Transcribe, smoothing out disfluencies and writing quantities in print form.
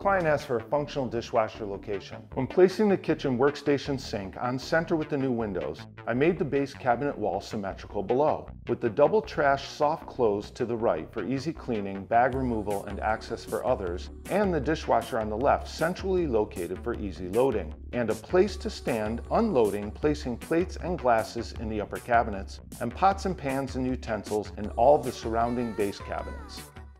Client asked for a functional dishwasher location. When placing the kitchen workstation sink on center with the new windows, I made the base cabinet wall symmetrical below, with the double trash soft close to the right for easy cleaning, bag removal, and access for others, and the dishwasher on the left centrally located for easy loading, and a place to stand unloading, placing plates and glasses in the upper cabinets, and pots and pans and utensils in all the surrounding base cabinets.